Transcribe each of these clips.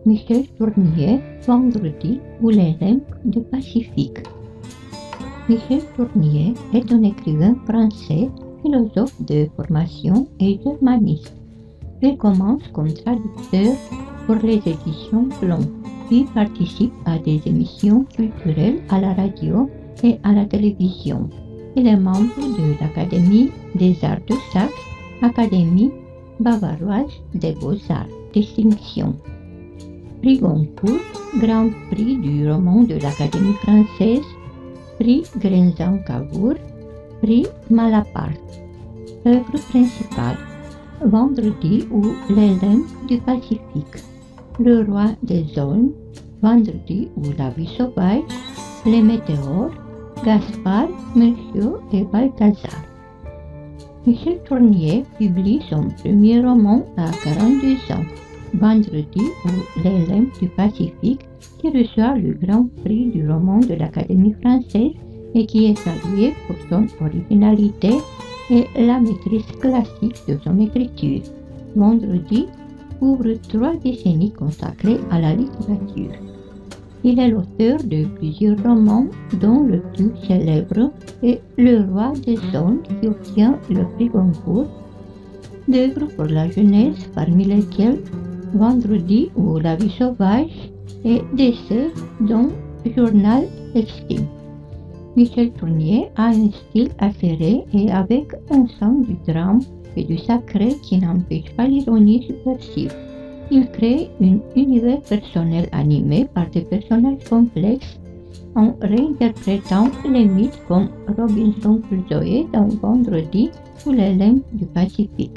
Michel Tournier, Vendredi ou les limbes du Pacifique. Michel Tournier est un écrivain français, philosophe de formation et germaniste. Il commence comme traducteur pour les éditions Plomb, puis participe à des émissions culturelles à la radio et à la télévision. Il est membre de l'Académie des Arts de Saxe, Académie bavaroise des Beaux-Arts, distinction. Prix Goncourt, Grand Prix du roman de l'Académie française, Prix Grinzan-Cavour, Prix Malaparte. Œuvre principale, Vendredi ou les limbes du Pacifique, Le roi des Aulnes, Vendredi ou la vie sauvage, Les météores, Gaspard, Melchior et Balthazar. Michel Tournier publie son premier roman à 42 ans, Vendredi ou les limbes du Pacifique, qui reçoit le Grand Prix du roman de l'Académie française et qui est salué pour son originalité et la maîtrise classique de son écriture. Vendredi ouvre 3 décennies consacrées à la littérature. Il est l'auteur de plusieurs romans, dont le plus célèbre est Le roi des Aulnes qui obtient le prix Goncourt, d'œuvres pour la jeunesse parmi lesquelles Vendredi ou la vie sauvage et d'essais dont Journal extime. Michel Tournier a un style acéré et avec un sens du drame et du sacré qui n'empêche pas l'ironie subversive. Il crée un univers personnel animé par des personnages complexes en réinterprétant les mythes comme Robinson Crusoe dans Vendredi ou les limbes du Pacifique.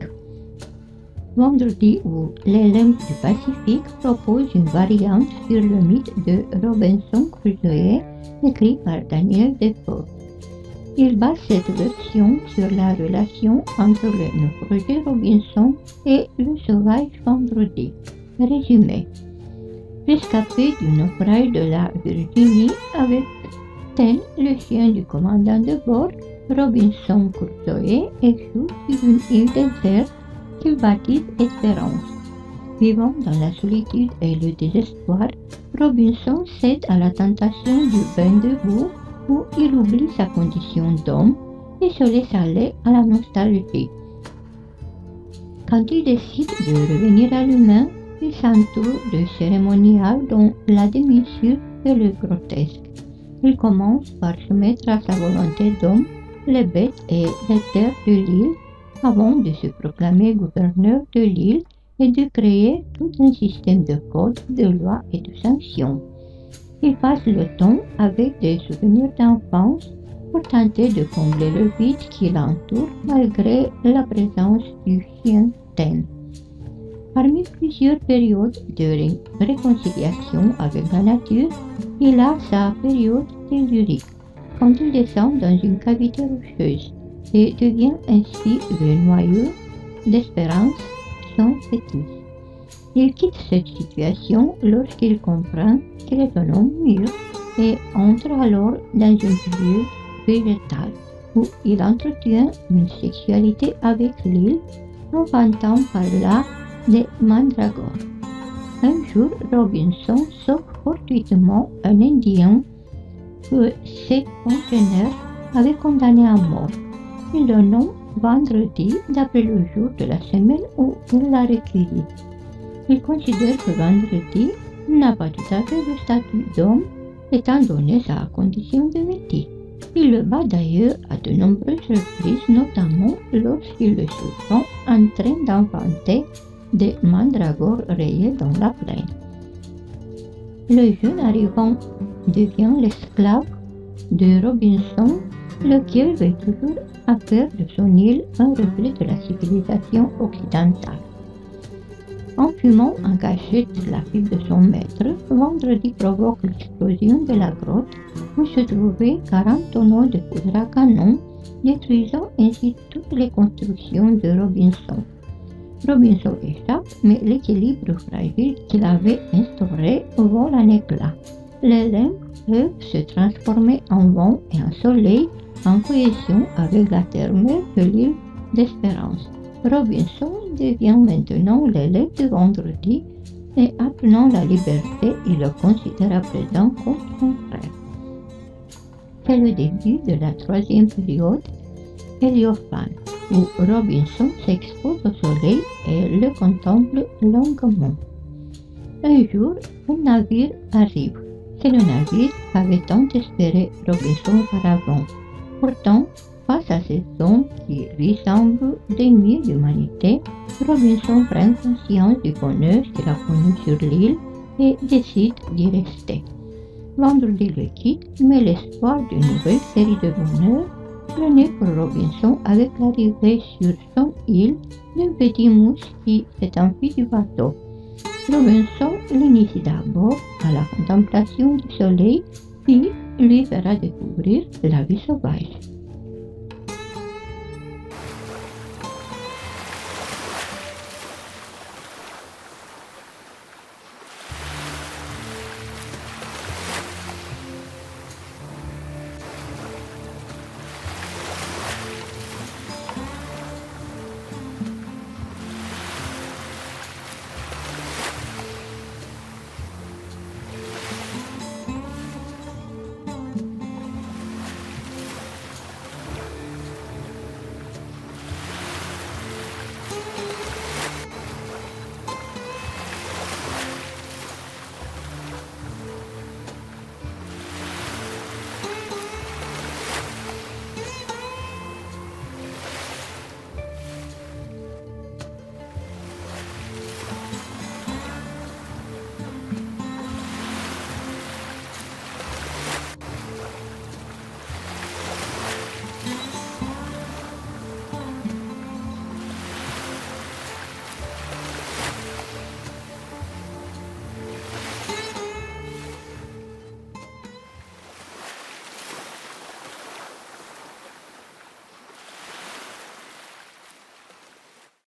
Vendredi ou les limbes du Pacifique propose une variante sur le mythe de Robinson Crusoe écrit par Daniel Defoe. Il base cette version sur la relation entre le naufragé Robinson et le sauvage Vendredi. Résumé. Rescapé du naufrage de la Virginie avec Ten, le chien du commandant de bord, Robinson Crusoe échoue sur une île déserte qu'il baptise Espérance. Vivant dans la solitude et le désespoir, Robinson cède à la tentation du bain de boue où il oublie sa condition d'homme et se laisse aller à la nostalgie. Quand il décide de revenir à l'humain, il s'entoure de cérémonial dont la démesure est le grotesque. Il commence par soumettre à sa volonté d'homme les bêtes et les terres de l'île avant de se proclamer gouverneur de l'île et de créer tout un système de codes, de lois et de sanctions. Il passe le temps avec des souvenirs d'enfance pour tenter de combler le vide qui l'entoure malgré la présence du chien Ten. Parmi plusieurs périodes de réconciliation avec la nature, il a sa période tellurique, quand il descend dans une cavité rocheuse et devient ainsi le noyau d'Espérance, son fétiche. Il quitte cette situation lorsqu'il comprend qu'il est un homme mûr et entre alors dans une période végétale où il entretient une sexualité avec l'île, inventant par là des mandragores. Un jour, Robinson sauve fortuitement un Indien que ses congénères avaient condamné à mort. Il le nomme Vendredi d'après le jour de la semaine où il l'a recueilli. Il considère que Vendredi n'a pas tout à fait le statut d'homme étant donné sa condition de métis. Il le bat d'ailleurs à de nombreuses reprises, notamment lorsqu'il le surprend en train d'inventer des mandragores rayés dans la plaine. Le jeune arrivant devient l'esclave de Robinson, lequel veut toujours faire de son île un reflet de la civilisation occidentale. En fumant en cachette la pipe de son maître, Vendredi provoque l'explosion de la grotte où se trouvaient 40 tonneaux de poudre à canon, détruisant ainsi toutes les constructions de Robinson. Robinson échappe, mais l'équilibre fragile qu'il avait instauré vole en éclats. Les limbes peuvent se transformer en vent et en soleil en cohésion avec la terre-mère de l'île d'Espérance. Robinson devient maintenant l'élève de Vendredi et apprenant la liberté, il le considère à présent comme son frère. C'est le début de la troisième période, Héliophane, où Robinson s'expose au soleil et le contemple longuement. Un jour, un navire arrive. C'est le navire qu'avait tant espéré Robinson auparavant. Pourtant, face à ces hommes qui lui semblent dénués d'humanité, Robinson prend conscience du bonheur qu'il a connu sur l'île et décide d'y rester. Vendredi le quitte, mais l'espoir d'une nouvelle série de bonheur renaît pour Robinson avec l'arrivée sur son île d'un petit mouche qui s'est enfui du bateau. Robinson l'initie d'abord à la contemplation du soleil, puis lui fera découvrir la vie sauvage.